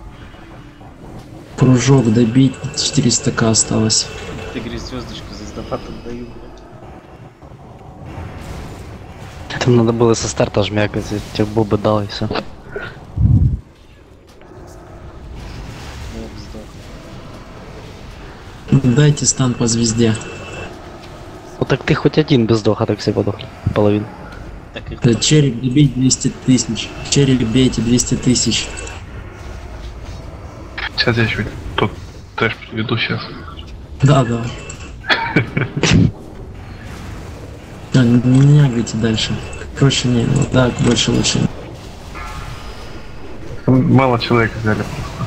Кружок добить, 400к осталось. Ты говоришь, звездочку за сдават отдаю, блядь. Там надо было со старта жмякать, тех бобы дал и все. Дайте стан по звезде. Ну так ты хоть один без сдоха, так все подохли. Половину. Да, череп бить 200 тысяч. Череп бейте 200 тысяч. Сейчас я еще тут трэш приведу сейчас. Да. Не нягайте дальше. Короче, не, ну так больше лучше. Мало человек взяли.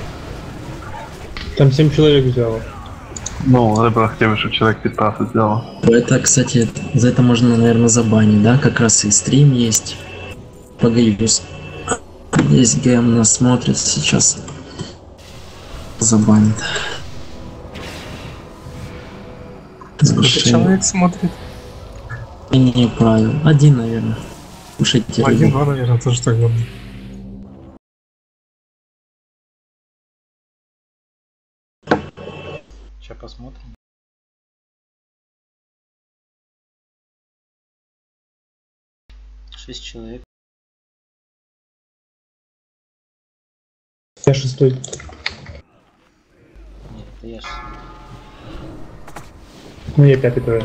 Там 7 человек взяло. Ну, надо было хотя бы, чтобы человек 15 сделал. Это, кстати, за это можно, наверное, забанить, да? Как раз и стрим есть. Погаюсь. Здесь ГМ нас смотрит сейчас. Забанит. Сколько человек смотрит? Не правил. Один, наверное. Кушайте. Один-два, наверное, тоже так было. Сейчас посмотрим. Шесть человек. Я шестой. Нет, это я шестой. Ну я пятый тоже.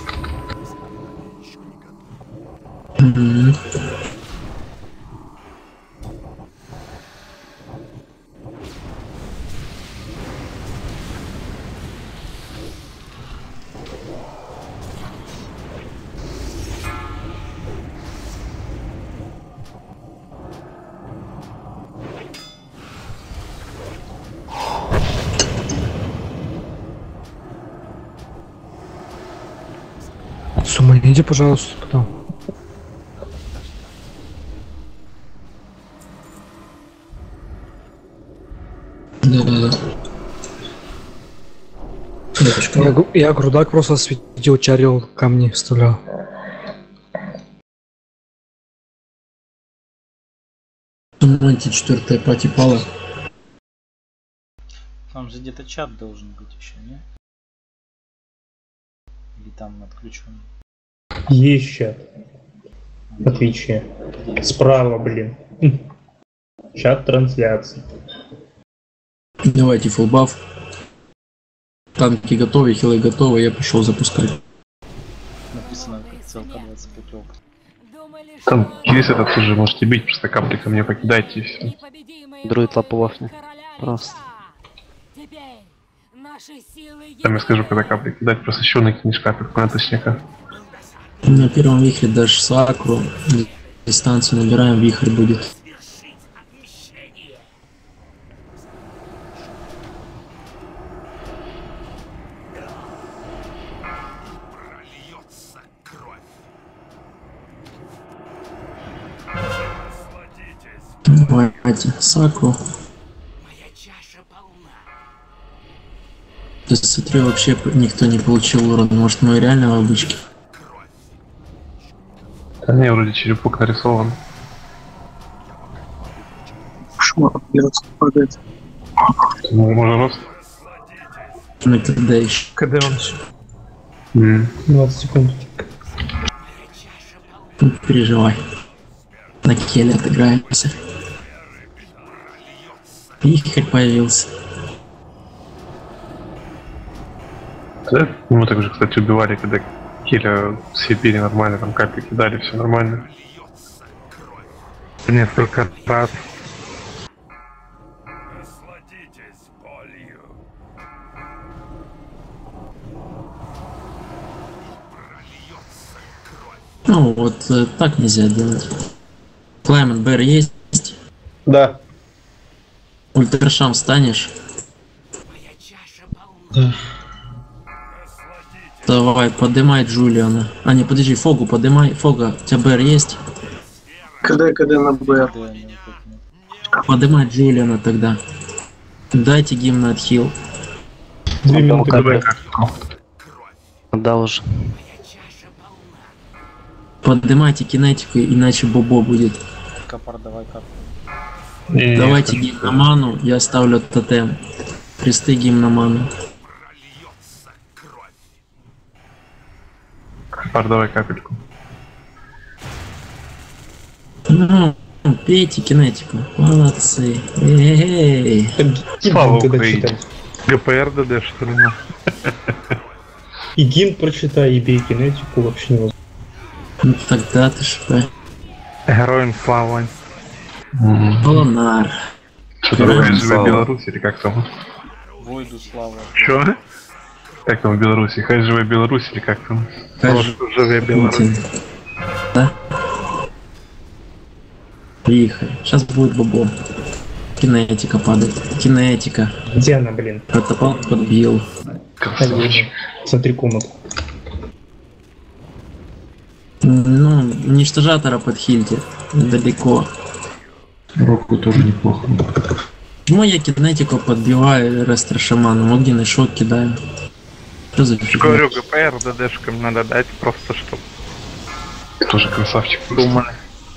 Сумманите, пожалуйста, потом. Да. Я грудак просто светил, чарил, камни вставлял. Суммайте, 4-я пати пала. Там же где-то чат должен быть еще, не? Или там отключен? Есть чат. На Твиче. Справа, блин. Чат трансляции. Давайте фулбаф. Танки готовы, хилы готовы, я пошел запускать. Написано как целка 25 опыт. Там есть этот тоже можете бить, просто капли ко мне покидайте и все. Друид лапу вафни. Просто. Там я скажу, когда капли кидать, просто еще накинешь капельку на точника. На первом вихре дашь сакру, дистанцию набираем, вихрь будет. Давайте сакру. То есть смотри, вообще никто не получил урон. Может, мы реально в обычке? Да не, вроде черепок нарисован. Шмар падает. Можно рост? На КД еще. КД он еще. 20 секунд. Не переживай. На келе отыграемся. Вихрь появился. Да? Мы так же, кстати, убивали, когда Келя все били нормально, там капли кидали, все нормально. Несколько раз. Ну вот так нельзя делать. Клаймент Бэр есть? Да. Ультрашам станешь? Да. Давай, подымай Джулиана. А не, подожди, Фогу подымай. Фога, у тебя Бэр есть? КД на Б. Подымай Джулиана тогда. Дайте гимн от хил. 2 минуты. Да уже. Поднимайте кинетику, иначе бобо будет. Капар, давай капар. Давайте гимн на ману, я ставлю тотем. Кресты гимн на ману. Капар, давай капельку. Ну, пейте кинетику. Молодцы. Эй. Слава Украине. ГПР ДД, что ли? И гимн прочитай, и бей кинетику вообще невозможно. Ну тогда ты что? Героям слава. Полонар. Что такое живая Беларусь или как там? Войду слава. Чё? Как там в Беларуси? Хай живая Беларусь или как там? Живая Беларусь. Да? Приехали. Сейчас будет бобо. Кинетика падает. Кинетика. Где она, блин? Протопал подбил. Красавчик. Смотри комнату. Ну, уничтожатора подхильте. Далеко. Року тоже неплохо. Ну, я кинетику подбиваю рестро шаманом. Огненный шок кидаю. Что за фигня? Говорю, ГПР ДДшкам надо дать просто, чтоб Тоже красавчик. думали.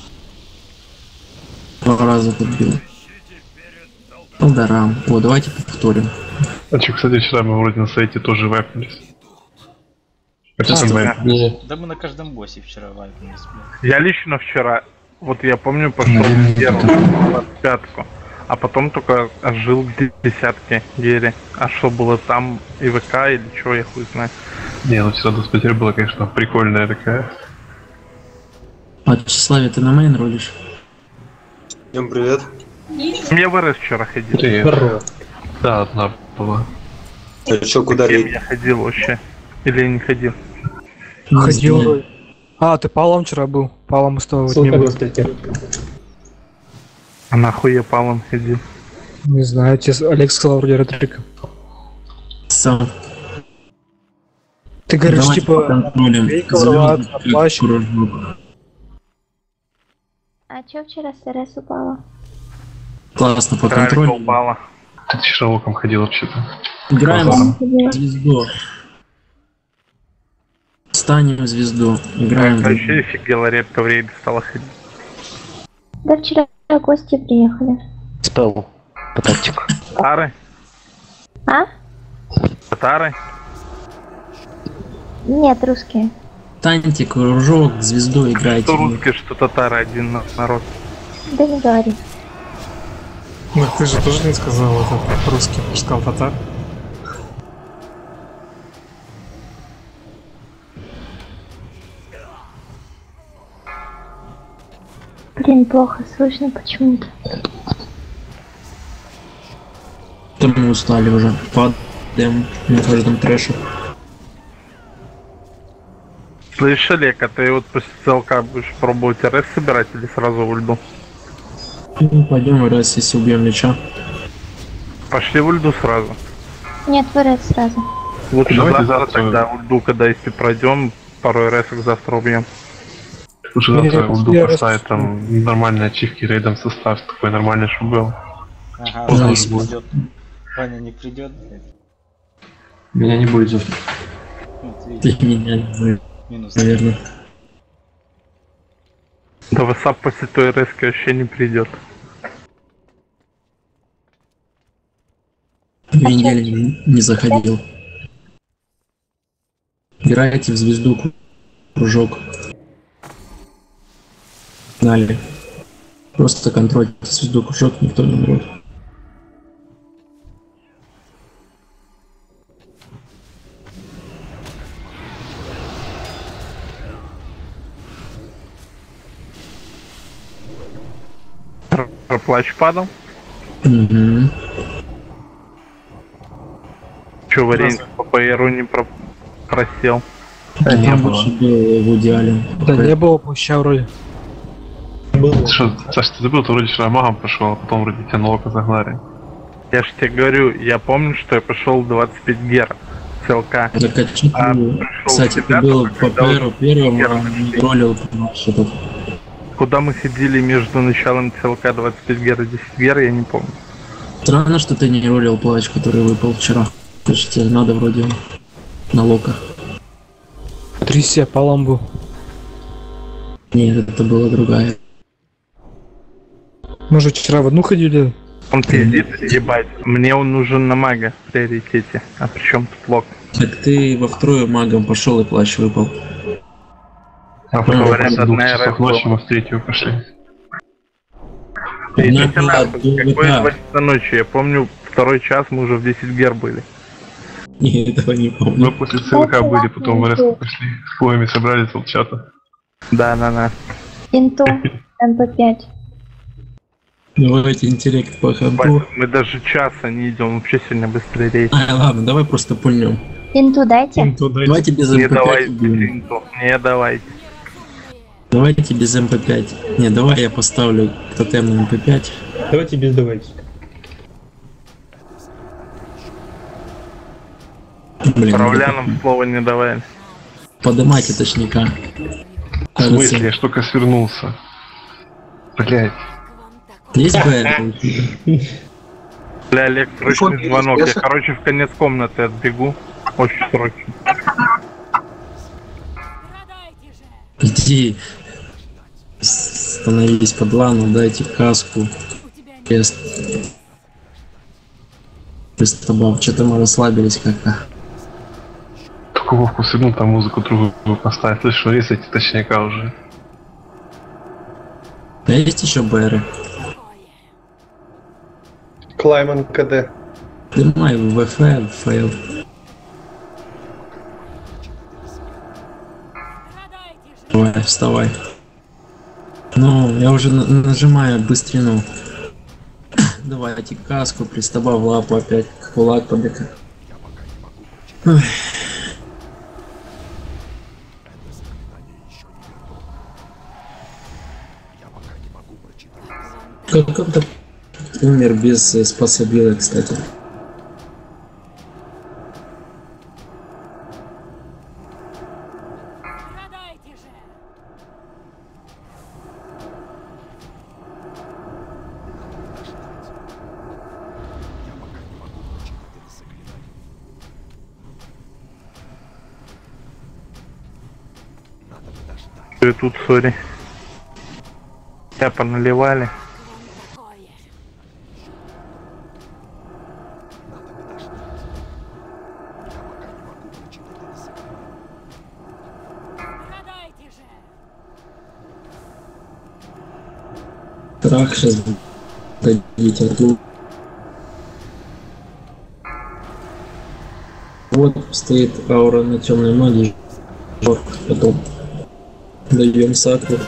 2 раза подбил. Полдарам. О, давайте повторим. А что, кстати, вчера мы вроде на сайте тоже вайпнулись. Да мы на каждом боссе вчера вайпнулись. Я лично вчера, вот я помню, пошел в первую 25-ку, а потом только ожил к 10-ке Гере. А что было там, ИВК или что, я хуй знаю. Не, ну вчера 25 была, конечно, прикольная такая. А Тщеславие, ты на мейн ролишь? Всем привет. Мне в РС вчера ходил. Привет. Да, одна была. А чё, куда рейд? Я ходил вообще. Или я не ходил? Ходил. А, ты Палом вчера был? Палом стоил не был. А нахуй я Палом ходил? Не знаю, тебе Олег сказал вроде ретрика. Сам. Ты говоришь, Давайте типа, поконтролим. ворваться, плащ. А чё вчера с РС упало? Классно по контролю. Упала. Ты вчера оком ходил вообще-то. Играем в звезду. Станем в звезду. Играем в звезду. Вообще офигела, редко в рейд стала ходить. Да вчера гости приехали. Спел. По тактику. Татары? А? Татары? Нет, русские. Станьте кружок, звезду играйте. Что русские, что татары, один народ. Да не говори. Ну ты же тоже не сказал это русский, сказал татар. Блин, плохо слышно почему-то. Да мы устали уже. Падаем на каждом трэше. Слышь, Олег, а ты вот после ЦЛК будешь пробовать РС собирать или сразу в ульду? Ну, пойдем в РС, если убьем меча. Пошли в ульду сразу. Нет, в РС сразу. Лучше Давайте завтра тогда ульду, когда если пройдем, пару РС завтра убьем. Лучше завтра ульду поставить там нормальные ачивки рейдом состав, такой нормальный, чтобы был. Ага, Ваня не придет. Ваня не придет, блядь. Меня не будет завтра. Ты меня не знаешь. Минус. Наверное. Да васап после той РС вообще не придет. 2 недели не заходил. Играйте в звезду, кружок. Дали. Просто контроль звезду, кружок, никто не умрет. Плащ падал? Угу. Че, варенье по ПРу не просел? Да не было. В идеале. Да не было плаща вроде. Что, Саш, ты забыл, ты вроде вчера магом пошел, а потом вроде тебя на око загнали. Я ж тебе говорю, я помню, что я пошел 25 гер ЦЛК. Так, кстати, ты был по ПРу первым, а не ролил что-то. Куда мы ходили между началом ЦЛК 25 гер и 10 гер, я не помню. Странно, что ты не ролил плащ, который выпал вчера. Потому что тебе надо вроде на локах. Трясся Палом был. Нет, это была другая. Мы же вчера в одну ходили. Он пиздит, ебать. Мне он нужен на мага в приоритете. А при чем тут лок? Так ты во вторую магом пошел и плащ выпал. А потом говорят, 2 часов ночи мы в третью пошли. Идите нахуй, какой 2 часа ночи? Я помню, второй час мы уже в 10 гер были. Не, этого не помню. Мы после ЦВК были, потом в РС пошли. С поями собрались от чата. Да. Инту МП5. Давайте интеллект по хабу. Мы даже часа не идем, вообще сегодня быстрее рейс. Ладно, давай просто пульнем. Инту дайте. Давайте без Не МП5 давайте убьем. инту, не давайте. Давайте без МП5. Не, давай я поставлю тотем на МП5. Давайте без давайте. Блин, Правлянам слова не давали. подымайте точника. В смысле, я ж только свернулся. Блять. Есть БР? Бля, Олег, срочный звонок. Я, короче, в конец комнаты отбегу. Очень срочно. Иди. Становись под лану, дайте каску. Крест. Пристабав, что-то мы расслабились как-то. Только Вовку свернул, там музыку другую поставить. Слышишь, что рисайте точника уже. А есть еще БР? Клайман КД. Дымай в ВФ, фейл. Давай, вставай. Ну, я уже нажимаю быстрину. Давайте каску, пристаба в лапу опять. Кулак побега. Как он-то умер без способила, кстати. И тут, сори. Я поналивали. Трах сейчас дадите тут. Вот стоит аура на темной магии. Потом даем сакру.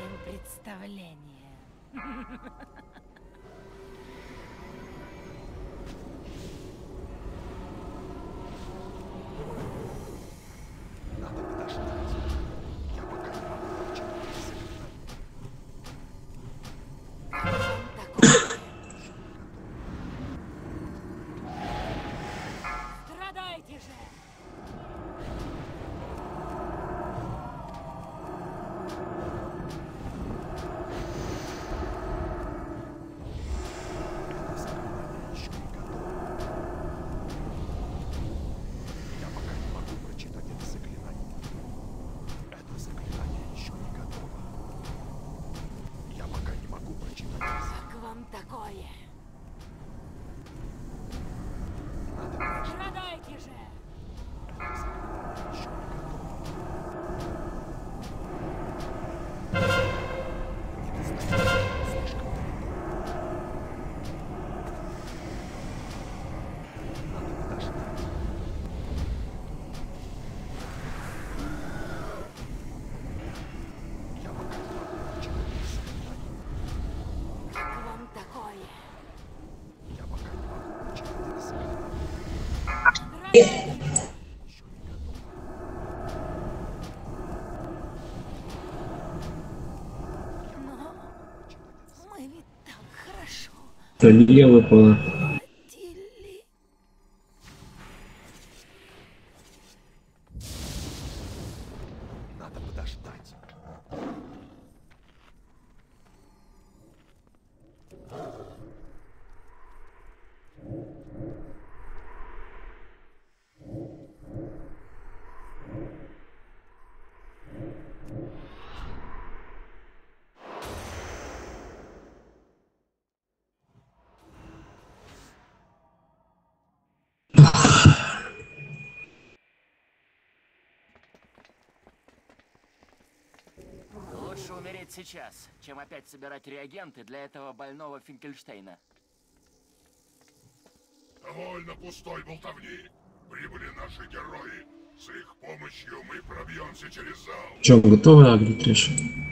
Лилия выпала. Надо подождать. иметь сейчас, чем опять собирать реагенты для этого больного Финкельштейна. Довольно пустой болтовни. Прибыли наши герои. С их помощью мы пробьемся через зал. Че, готовы агрить трэш?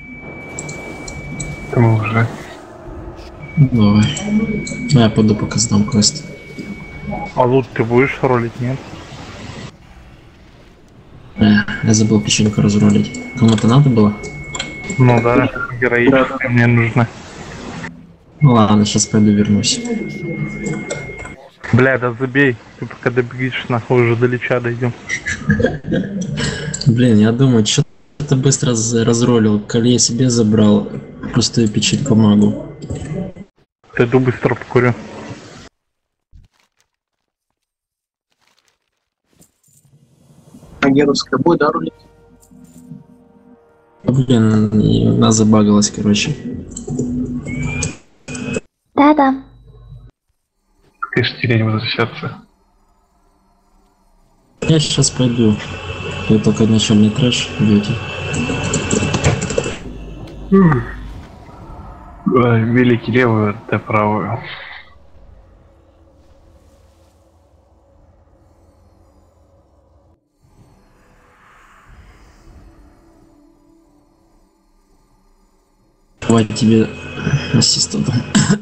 Уже. Давай. Я пойду пока сдам квест. А лут ты будешь ролить, нет? Я забыл печеньку разрулить. Кому-то надо было? Ну да, героически мне нужно. Ну ладно, сейчас пойду вернусь. Бля, да забей. Ты пока добегишь, нахуй уже до Лича дойдем. Блин, я думаю, что ты быстро разролил. Коли я себе забрал пустую печеньку магу. Ты иду быстро покурю. А Геровская будет, да, рулить? Блин, и у нас забагалась, короче. Да-да. Конечно, не возвращаться. Я сейчас пойду. Вы только начальный трэш бьете. Великий левую, ты правую. Давай тебе ассистентом.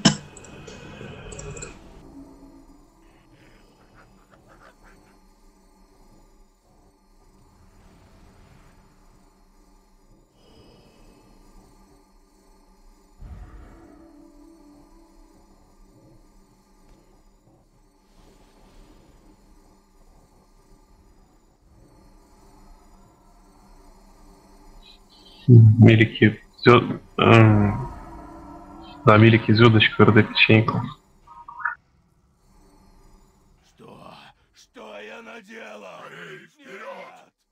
Милики, да, милики, звездочку, РД печеньку. Что я наделал? Эй, вперед!